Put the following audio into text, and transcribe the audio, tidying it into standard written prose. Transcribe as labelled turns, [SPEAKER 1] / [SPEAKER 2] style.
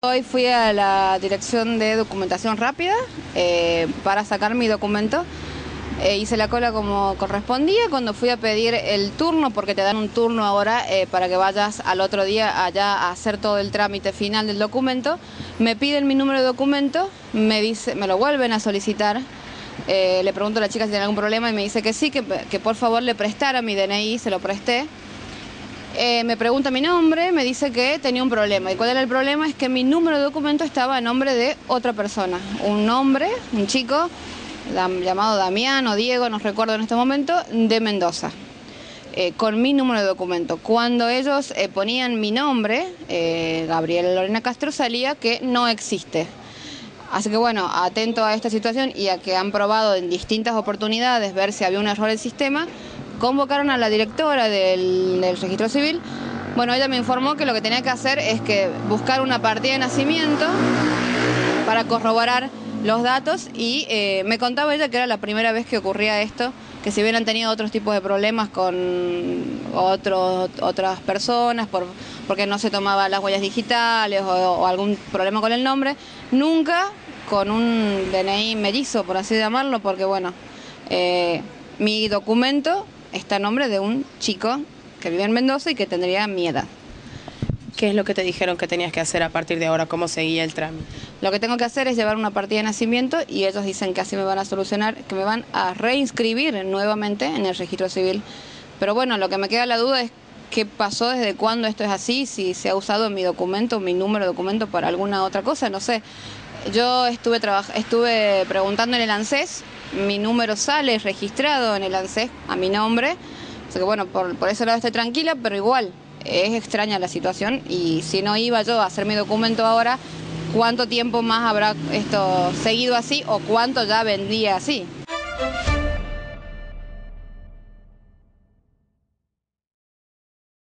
[SPEAKER 1] Hoy fui a la dirección de documentación rápida para sacar mi documento. Hice la cola como correspondía. Cuando fui a pedir el turno, porque te dan un turno ahora para que vayas al otro día allá a hacer todo el trámite final del documento, me piden mi número de documento, me lo vuelven a solicitar. Le pregunto a la chica si tiene algún problema y me dice que sí, que por favor le prestara mi DNI, se lo presté. Me pregunta mi nombre, me dice que tenía un problema. ¿Y cuál era el problema? Es que mi número de documento estaba a nombre de otra persona. Un hombre, un chico, llamado Damián o Diego, no recuerdo en este momento, de Mendoza. Con mi número de documento. Cuando ellos ponían mi nombre, Gabriela Lorena Castro, salía que no existe. Así que bueno, atento a esta situación y a que han probado en distintas oportunidades ver si había un error del sistema, convocaron a la directora del registro civil. Bueno, ella me informó que lo que tenía que hacer es que buscar una partida de nacimiento para corroborar los datos y me contaba ella que era la primera vez que ocurría esto, que si bien han tenido otros tipos de problemas con otras personas porque no se tomaban las huellas digitales o algún problema con el nombre, nunca con un DNI mellizo, por así llamarlo, porque bueno, mi documento está a nombre de un chico que vive en Mendoza y que tendría mi edad.
[SPEAKER 2] ¿Qué es lo que te dijeron que tenías que hacer a partir de ahora? ¿Cómo seguía el trámite?
[SPEAKER 1] Lo que tengo que hacer es llevar una partida de nacimiento y ellos dicen que así me van a solucionar, que me van a reinscribir nuevamente en el registro civil. Pero bueno, lo que me queda la duda es qué pasó, desde cuándo esto es así, si se ha usado mi documento, mi número de documento para alguna otra cosa, no sé. Yo estuve preguntando en el ANSES, mi número sale registrado en el ANSES a mi nombre, así que bueno, por ese lado estoy tranquila, pero igual es extraña la situación y si no iba yo a hacer mi documento ahora, ¿cuánto tiempo más habrá esto seguido así o cuánto ya vendía así?